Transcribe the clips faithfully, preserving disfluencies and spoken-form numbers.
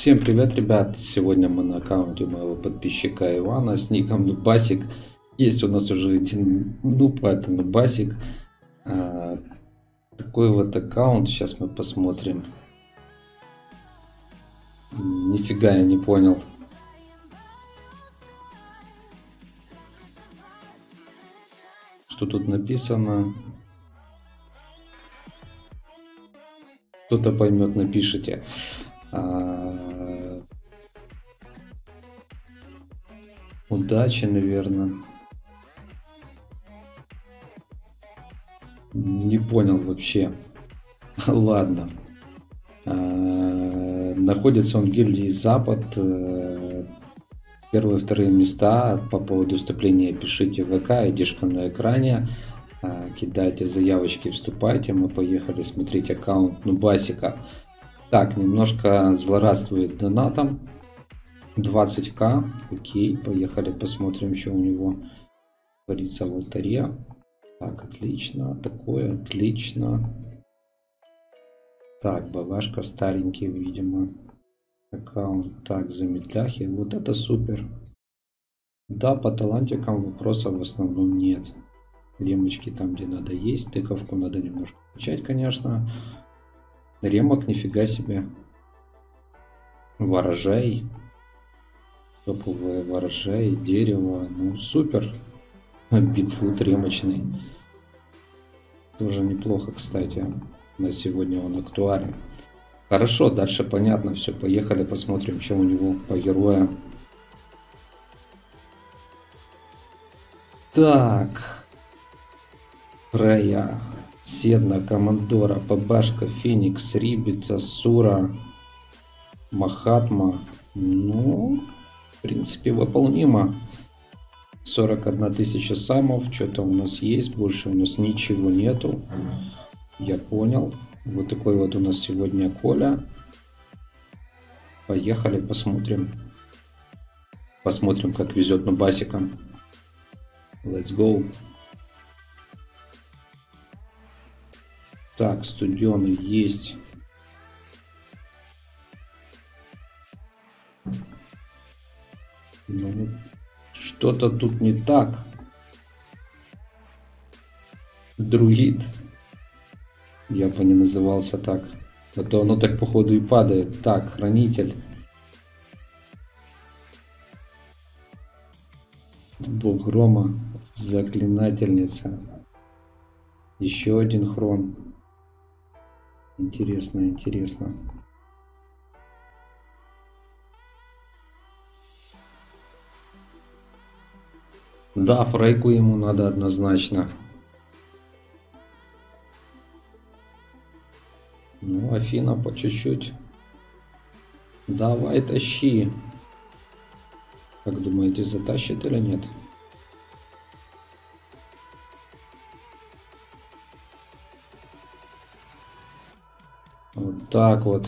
Всем привет, ребят! Сегодня мы на аккаунте моего подписчика Ивана с ником Нубасик. Есть у нас уже один нуб, это Нубасик. А, такой вот аккаунт. Сейчас мы посмотрим. Нифига я не понял. Что тут написано? Кто-то поймет, напишите. А... Удачи, наверное. Не понял вообще. Ладно. А... Находится он в гильдии Запад. Первые, вторые места. По поводу вступления пишите в ВК, айдишка на экране. Кидайте заявочки, вступайте. Мы поехали смотреть аккаунт Нубасика. Так, немножко злорадствует донатом. двадцать ка. Окей, поехали посмотрим, что у него творится в алтаре. Так, отлично. Такое, отлично. Так, бабашка старенький, видимо. Аккаунт. Так, замедляхи. Вот это супер. Да, по талантикам вопросов в основном нет. Ремочки там, где надо, есть. Тыковку надо немножко качать, конечно. Ремок, нифига себе. Ворожай. Топовые ворожай, дерево. Ну, супер. Бигфут ремочный. Тоже неплохо, кстати. На сегодня он актуален. Хорошо, дальше понятно все. Поехали посмотрим, что у него по героям. Так. Фрея. Седна, Командора, Бабашка, Феникс, Рибит, Асура, Махатма. Ну, в принципе, выполнимо. сорок одна тысяча самов. Что-то у нас есть. Больше у нас ничего нету. Я понял. Вот такой вот у нас сегодня Коля. Поехали, посмотрим. Посмотрим, как везет Нубасикам. Let's go. Так, студеный есть. Ну, что-то тут не так. Друид. Я бы не назывался так. А то оно так походу и падает. Так, хранитель. Бог грома. Заклинательница. Еще один хрон. Интересно, интересно. Да, фрейку ему надо однозначно. Ну, Афина по чуть-чуть. Давай, тащи. Как думаете, затащит или нет? Вот так вот.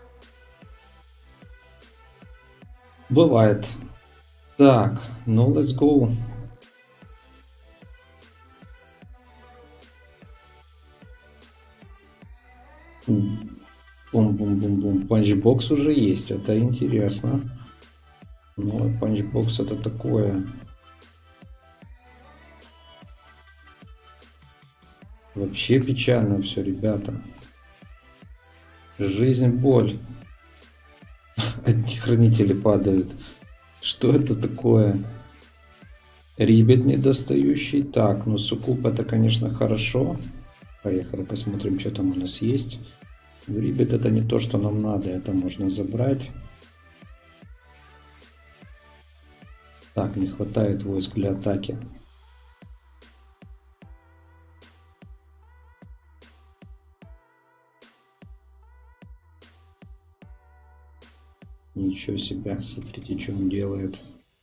Бывает. Так, ну let's go. Бум-бум-бум-бум. Панчбокс уже есть, это интересно. Ну, панчбокс это такое. Вообще печально все, ребята. Жизнь, боль. Одни хранители падают. Что это такое? Рибет недостающий. Так, ну суккуб это, конечно, хорошо. Поехали, посмотрим, что там у нас есть. Рибет это не то, что нам надо. Это можно забрать. Так, не хватает войск для атаки. Ничего себе, смотрите, что он делает.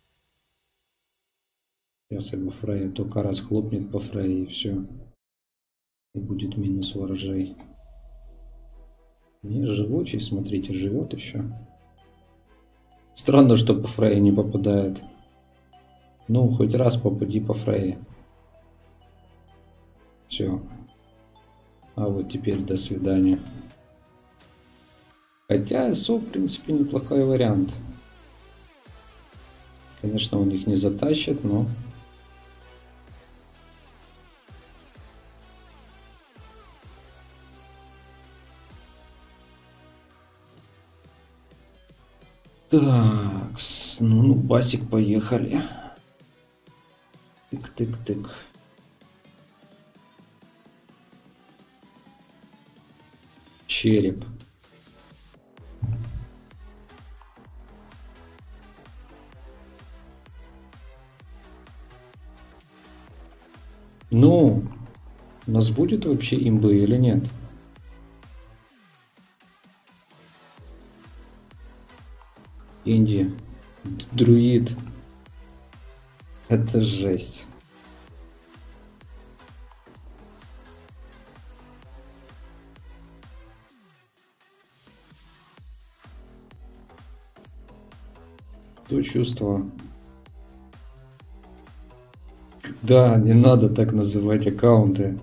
Сейчас его Фрея только раз хлопнет по Фрейе, и все. И будет минус ворожей. Не, живучий, смотрите, живет еще. Странно, что по Фрейе не попадает. Ну, хоть раз попади по Фрейе. Все. А вот теперь до свидания. Хотя СО, в принципе, неплохой вариант. Конечно, он их не затащит, но... Так, ну, ну, басик, поехали. Тык-тык-тык. Череп. Ну, у нас будет вообще имбы или нет? Инди. Друид. Это жесть. То чувство. Да, не надо так называть аккаунты.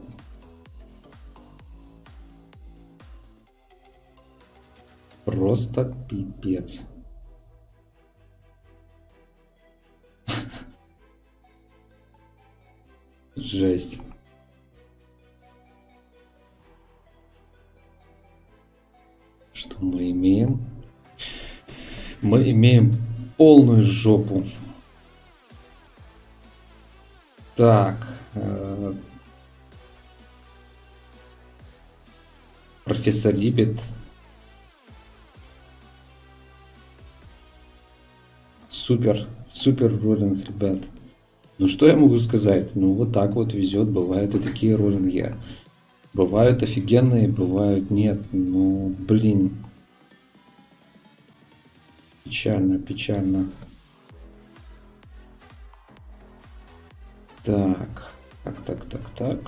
Просто пипец. Жесть. Что мы имеем? Мы имеем полную жопу. Так. Э, профессор Рибет. Супер, супер роллинг, ребят. Ну что я могу сказать? Ну вот так вот везет, бывают и такие роллинги. Бывают офигенные, бывают нет. Ну, блин. Печально, печально. Так, так, так, так, так.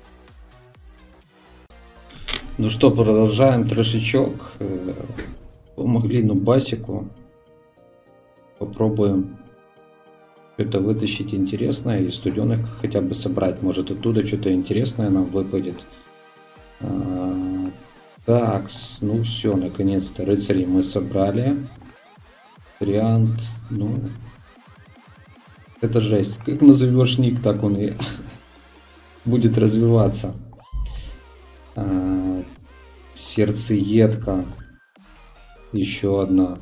Ну что, продолжаем трешечок. Помогли Нубасику. Попробуем что-то вытащить интересное из студенных, хотя бы собрать. Может, оттуда что-то интересное нам выпадет. А, так, ну все, наконец-то рыцарей мы собрали. Вариант, ну... Это жесть. Как назовешь ник, так он и будет развиваться. А, сердцеедка. Еще одна.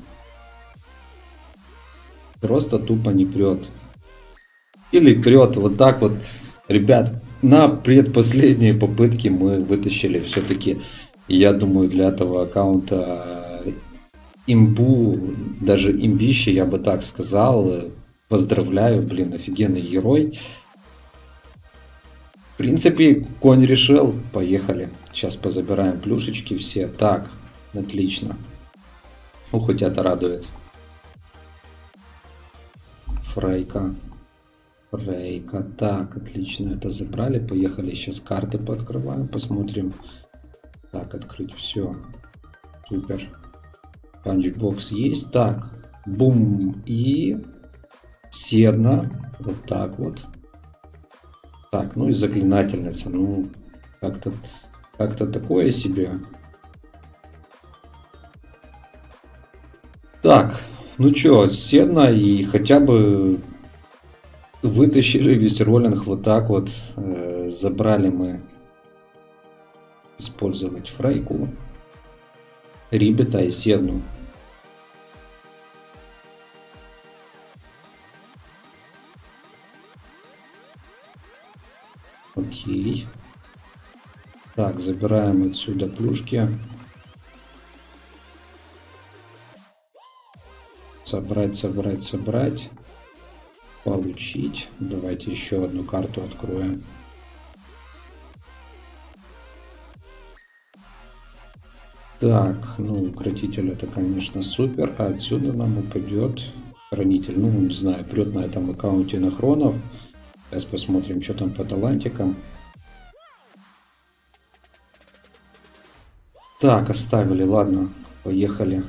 Просто тупо не прет. Или прет вот так вот. Ребят, на предпоследней попытке мы вытащили все-таки, я думаю, для этого аккаунта имбу, даже имбище, я бы так сказал. Поздравляю, блин, офигенный герой. В принципе, конь решил. Поехали. Сейчас позабираем плюшечки все. Так, отлично. Ну, хоть это радует. Фрейка. Фрейка. Так, отлично, это забрали. Поехали, сейчас карты пооткрываем, посмотрим. Так, открыть все. Супер. Панчбокс есть. Так, бум. И... Седна. Вот так вот. Так, ну и заклинательница. Ну, как-то как-то такое себе. Так, ну чё, Седна, и хотя бы вытащили весь роллинг вот так вот. Э, забрали мы использовать Фрейку, Рибета и Седну. Окей. Так, забираем отсюда плюшки. Собрать, собрать, собрать. Получить. Давайте еще одну карту откроем. Так, ну, укротитель это, конечно, супер. А отсюда нам упадет хранитель. Ну, не знаю, прет на этом аккаунте на хронов. Сейчас посмотрим, что там по талантикам. Так, оставили, ладно, поехали.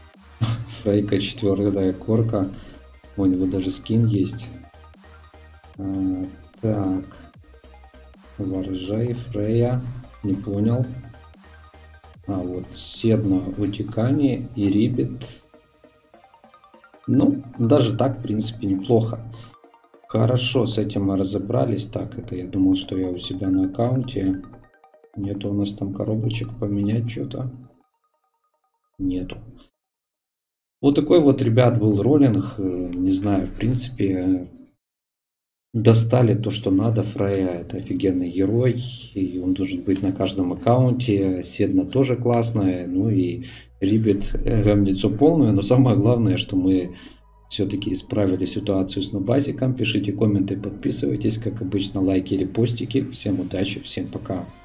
Фрейка четвертая корка. У него даже скин есть. А, так. Воржей, Фрея. Не понял. А вот Седна, Утекание и Рибет. Ну, даже так, в принципе, неплохо. Хорошо, с этим мы разобрались. Так, это я думал, что я у себя на аккаунте. Нету у нас там коробочек поменять что-то. Нету. Вот такой вот, ребят, был роллинг. Не знаю, в принципе, достали то, что надо. Фрея — это офигенный герой. И он должен быть на каждом аккаунте. Седна тоже классная. Ну и Рибет гамницу полную. Но самое главное, что мы все-таки исправили ситуацию с нубасиком. Пишите комменты, подписывайтесь. Как обычно, лайки, репостики. Всем удачи, всем пока.